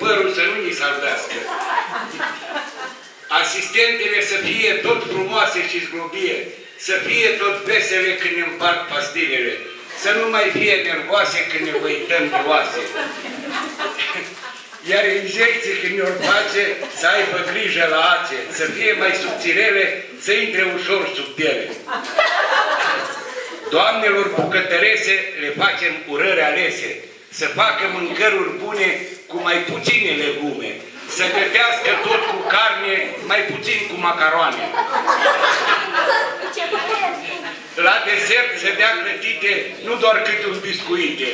părul să nu ni salvească. Asistentele să fie tot frumoase și zglobie, să fie tot vesele când ne împart pastilele, să nu mai fie nervoase când ne văităm de oase. Iar injecții când ne-or face, să aibă grijă la ace, să fie mai subțirele, să intre ușor sub piele. Doamnelor bucătărese le facem urări alese, să facă mâncăruri bune cu mai puține legume, să gătească tot cu carne, mai puțin cu macaroane. La desert se dea clătite, nu doar câte un biscuite.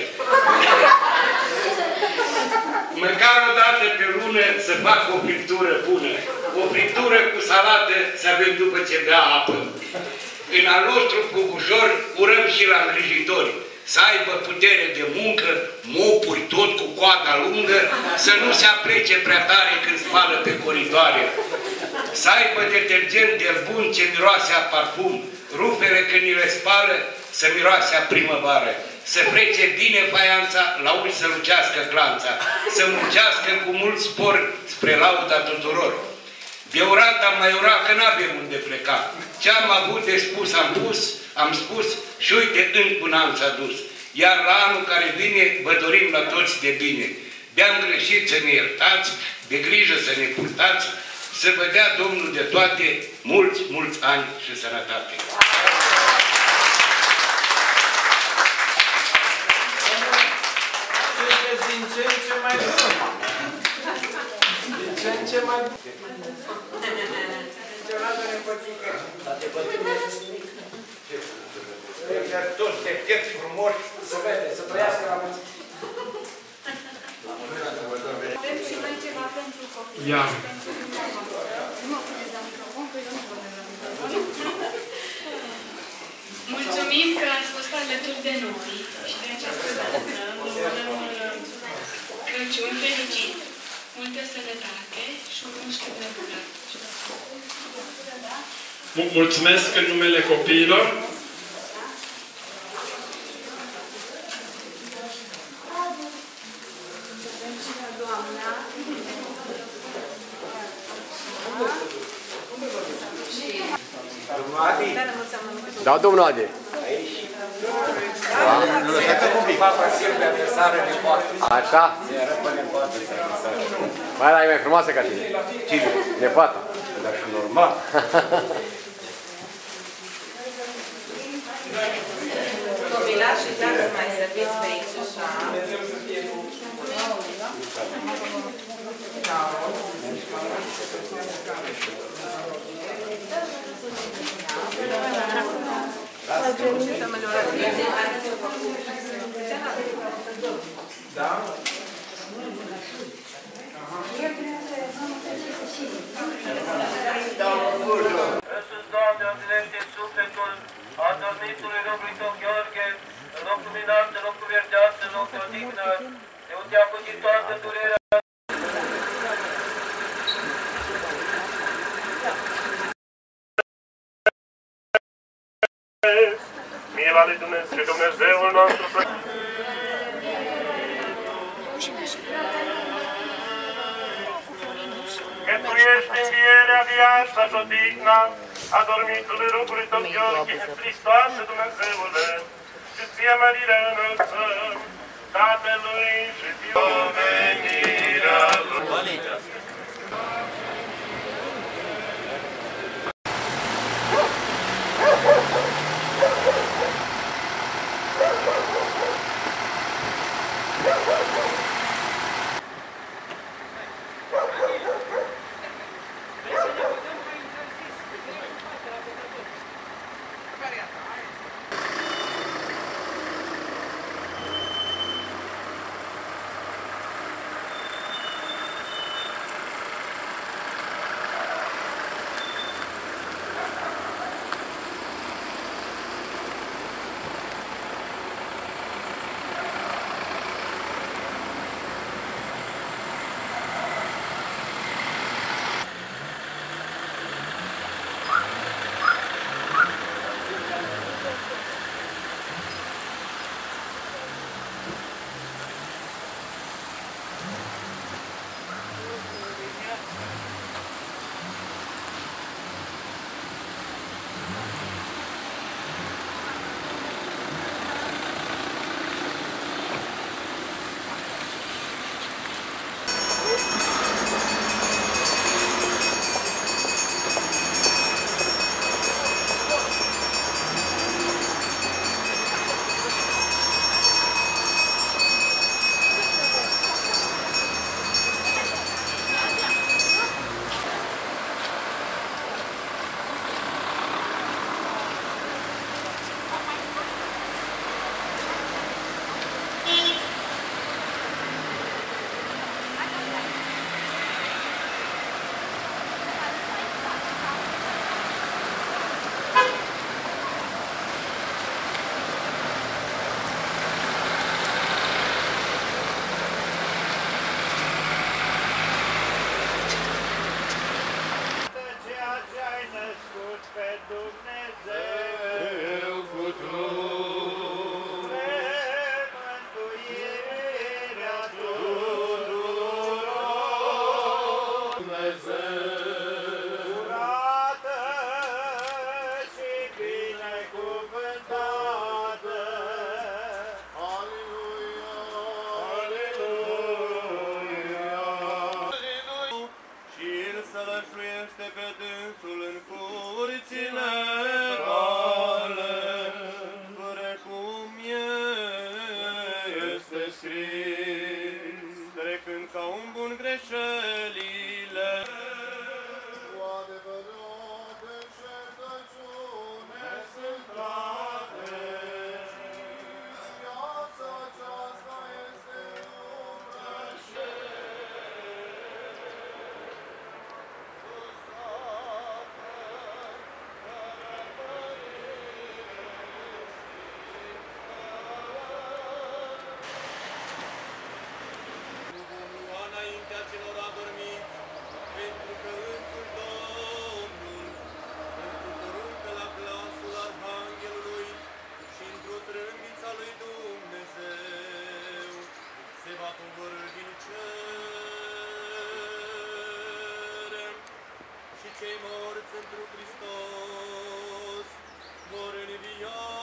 Măcar o dată pe lună să fac o friptură bună. O friptură cu salată să avem după ce bea apă. În al nostru pugușor urăm și la îngrijitori. Să aibă putere de muncă, mopuri tot cu coada lungă, să nu se aplece prea tare când spală pe coridoare. Să aibă detergent de bun ce miroase a parfum, rupere când ni le spală, să miroase a primăvară. Să frece bine faianța, la uli să lucească glanța, să muncească cu mult spor spre lauda tuturor. De urat am mai urat că n-avem unde pleca. Ce-am avut de spus am spus și uite încă un an s-a dus. Iar la anul care vine vă dorim la toți de bine. De-am greșit să ne iertați, de grijă să ne purtați, să vă dea Domnul de toate mulți, mulți ani și sănătate. Din ce în ce mai bun. Din ce în ce mai bun. Niciodată ne pătică. Dar te pătică nu nimic. Toți defecti frumoși, să vede, să trăiască la mulți. Avem și noi ceva pentru copii. Ia. Mulțumim că ați fost alături de noi și de această dată. Crăciun fericit, multă sănătate și un mușchiul de bucat. Mulțumesc în numele copiilor. Da, domnul Adi. Nu lăsați un pic. Papa Silvia de sară nepoată. Așa? Se arăpă nepoată să de sară. Mai ăla e mai frumoasă ca tine. Cine? Nepoata. Dar și normal. Copilașii dacă mai serviți pe aici așa. Da? Însuși, Doamne, odihnește sufletul adormitului robului Tău Gheorghe, în locul minat, în locul verdeață, în locul odihnă, de unde a fugit toată durerea. Mila lui Dumnezeul nostru, că Tu ești învierea, viața și odihna adormitului robului Tău Gheorghe, Hristoase Dumnezeule, și Ție mărirea înălțăm, Tatălui și Fiului venirea Lui. îmi bun greșelile. Cu adevărat înșelăciune sunt toate. Viața aceasta este umbră și înaintea celor adormiți, pentru că însuși Domnul, într-o poruncă la glasul Arhanghelului și într-o trâmbița lui Dumnezeu, se va coborî din cer și cei morți întru Hristos vor învia.